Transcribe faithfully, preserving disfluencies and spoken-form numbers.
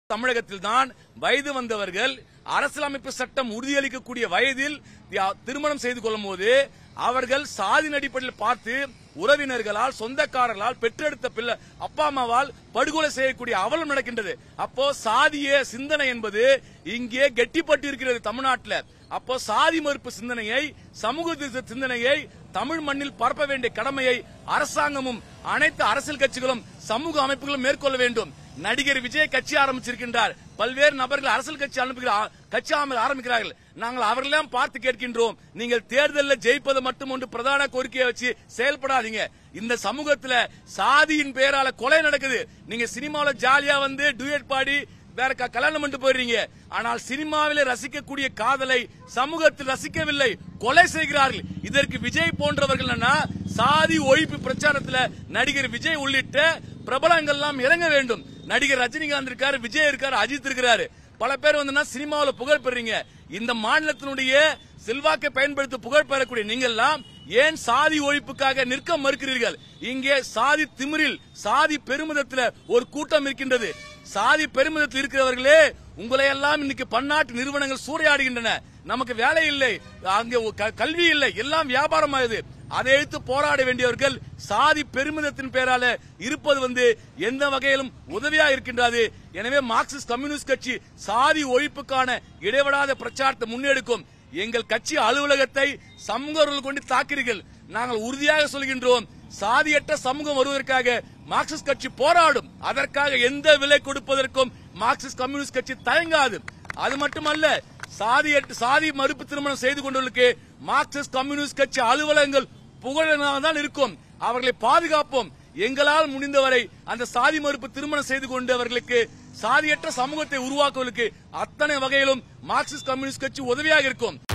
தமிழகத்தில் தான் வயது வந்தவர்கள் அரசியலமைப்பு சட்டம் உறுதியளிக்கக்கூடிய வயதில் திருமணம் செய்து கொள்ளும் போது அவர்கள் சாதியின் அடிப்படையில் பார்த்து உறவினர்களால் சொந்தக்காரர்களால் பெற்றெடுத்த பிள்ளை அப்பா அம்மாவால் படுகொலை செய்யக்கூடிய அவலம் நடக்கின்றது. அப்போ சாதிய சிந்தனை என்பது இங்கே கெட்டிப்பட்டு இருக்கிறது தமிழ்நாட்டில். அப்போ சாதி மறுப்பு சிந்தனையை, சமூக சிந்தனையை தமிழ் மண்ணில் பரப்ப வேண்டிய கடமையை அரசாங்கமும் அனைத்து அரசியல் கட்சிகளும் சமூக அமைப்புகளும் மேற்கொள்ள வேண்டும். நடிகர் விஜய் கட்சி ஆரம்பிச்சிருக்கின்றார். பல்வேறு நபர்கள் அரசியல் கட்சி அனுப்புகிறார், கட்சி ஆரம்பிக்கிறார்கள். நாங்கள் அவர்களெல்லாம் பார்த்து கேட்கின்றோம், நீங்கள் தேர்தலில் ஜெயிப்பது மட்டும் ஒன்று பிரதான கோரிக்கையை வச்சு செயல்படாதீங்க. இந்த சமூகத்தில் சாதியின் பெயரால கொலை நடக்குது. நீங்க சினிமாவில் ஜாலியா வந்து டூயட் பாடி வேற கல்யாணம் பண்ணிட்டு போயிடுறீங்க. ஆனால் சினிமாவிலே ரசிக்கக்கூடிய காதலை சமூகத்தில் ரசிக்கவில்லை, கொலை செய்கிறார்கள். இதற்கு விஜய் போன்றவர்கள் சாதி ஒழிப்பு பிரச்சாரத்தில் நடிகர் விஜய் உள்ளிட்ட பிரபலங்கள் எல்லாம் இறங்க வேண்டும். நடிகர் ரஜினிகாந்த் இருக்காரு, விஜய் இருக்காரு, அஜித் இருக்கிறாரு. பல பேர் வந்து சினிமாவில் புகழ் பெறீங்க. இந்த மாநிலத்தினுடைய செல்வாக்கை பயன்படுத்தி புகழ் பெறக்கூடிய நீங்கள் எல்லாம் ஏன் சாதி ஒழிப்புக்காக நிற்க மறுக்கிறீர்கள்? இங்கே சாதி திமிரில், சாதி பெருமிதத்தில் ஒரு கூட்டம் இருக்கின்றது. சாதி பெருமிதத்தில் இருக்கிறவர்களே உங்களை எல்லாம் இன்னைக்கு பன்னாட்டு நிறுவனங்கள் சூறையாடுகின்றன. நமக்கு வேலை இல்லை, அங்கே கல்வி இல்லை, எல்லாம் வியாபாரமாகுது. அதை எடுத்து போராட வேண்டியவர்கள் சாதி பெருமிதத்தின் பெயரால இருப்பது வந்து எந்த வகையிலும் உதவியா இருக்கின்றது. எனவே மார்க்சிஸ்ட் கம்யூனிஸ்ட் கட்சி சாதி ஒழிப்புக்கான இடைவிடாத பிரச்சாரத்தை முன்னெடுக்கும். எங்கள் கட்சி அலுவலகத்தை சமூகர்கள் கொண்டு தாக்கிறீர்கள். நாங்கள் உறுதியாக சொல்கின்றோம், சாதியற்ற சமூகம் வருவதற்காக மார்க்சிஸ்ட் கட்சி போராடும். அதற்காக எந்த விலை கொடுப்பதற்கும் மார்க்சிஸ்ட் கம்யூனிஸ்ட் கட்சி தயங்காது. அது மட்டுமல்ல, சாதி சாதி மறுப்பு திருமணம் செய்து கொண்டவர்களுக்கு மார்க்சிஸ்ட் கம்யூனிஸ்ட் கட்சி அலுவலகங்கள் புகழாக இருக்கும். அவர்களை பாதுகாப்போம். எங்களால் முடிந்தவரை அந்த சாதி மறுப்பு திருமணம் செய்து கொண்டவர்களுக்கு சாதியற்ற சமூகத்தை உருவாக்குவதற்கு அத்தனை வகையிலும் மார்க்சிஸ்ட் கம்யூனிஸ்ட் கட்சி உதவியாக இருக்கும்.